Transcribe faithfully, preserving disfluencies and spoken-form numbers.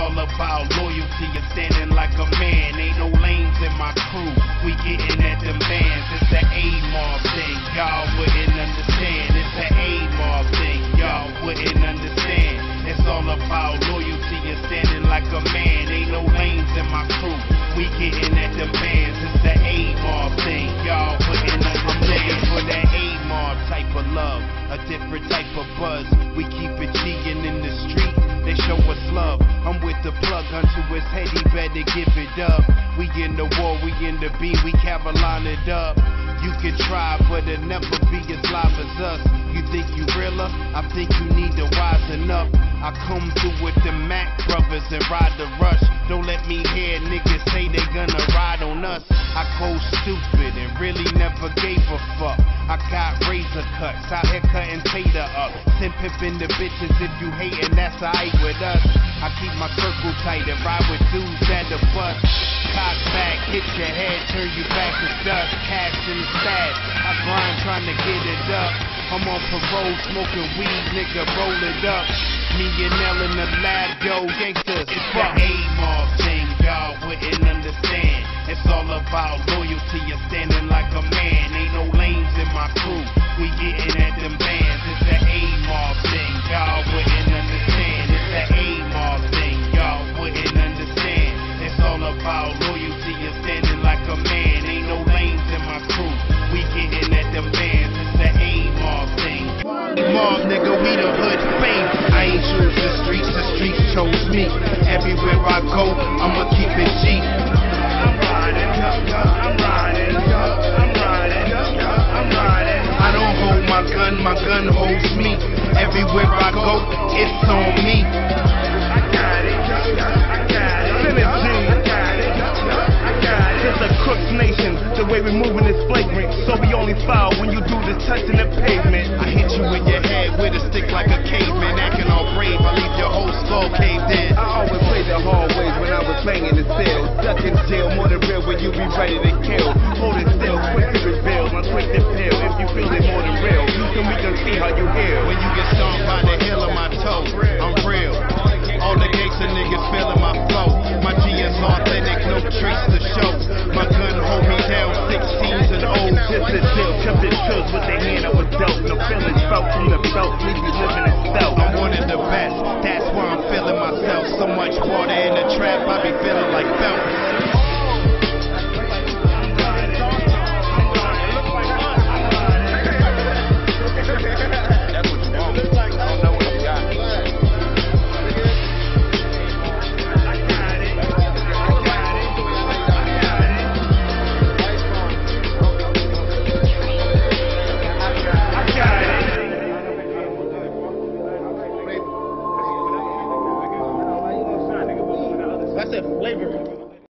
all about loyalty and standing like a man. Ain't no lanes in my crew, we getting at them bands. It's the A-Mob thing, y'all wouldn't understand. It's the A-Mob thing, y'all wouldn't understand. It's all about loyalty and standing like a man. Ain't no lanes in my crew, we getting at them bands. It's the A-Mob thing, y'all wouldn't understand. I'm looking for that A-Mob type of love, a different type of buzz. We keep it G'ing in the street, they show us love. I'm with the plug unto his head, he better give it up. We in the war, we in the beat, we Carolina it up. You can try, but it'll never be as live as us. You think you realer? I think you need to wisen up. I come through with the Mac brothers and ride the rush. Don't let me hear niggas say they gonna ride on us. I go stupid and really never gave a fuck. I got razor cuts, out here cutting tater up. Send pimpin' the bitches if you hatin', that's alright with us. I keep my circle tight and ride with dudes that the bus. Cock back, hit your head, turn you back to dust. Cash in the stash, I grind trying to get it up. I'm on parole, smoking weed, nigga, roll it up. Me and L in the lab, yo, gangsters. It's the A-Mob thing, y'all wouldn't understand. It's all about loyalty and standing like a man. Ain't no lanes in my crew, we getting at them bands. It's the A-Mob thing, y'all wouldn't understand. It's the A-Mob thing, y'all wouldn't understand. It's all about loyalty and standing like a man. Ain't no lanes in my crew, we getting at them bands. It's the A-Mob thing. A-Mob, nigga, we the hood fame. I ain't choose the streets, the streets chose me. Everywhere I go, I'ma keep it G. I'm riding, I'm riding, I'm riding, I'm riding. I don't hold my gun, my gun holds me. Everywhere I go, it's on me. I got it, I got it. Synergy, I got it, I got it. It's a Crooks nation, the way we moving is flagrant. So we only foul when you do this touching the pavement. I hit you in your head with a stick like a caveman, acting all brave. I leave your whole skull caved in. I always play the hard ways when I was playing in the cell. Duck in jail, more than real when you be ready to kill. Holding still, quick to reveal, I'm quick to feel. If you feel it more than real, then we can see how you heal. When you get stung by the heel of my toe, I'm real. All the gangsta niggas feeling my flow. My G is authentic, no tricks to show. My gun hold me down, sixteens and O's. Just a chill, kept it chills with the hand of a dope. No feelings felt from the belt, leave you living in stealth. I'm one of the best, that's why I'm feeling myself. So much water in the trap, I be feeling like felt. That's a flavor.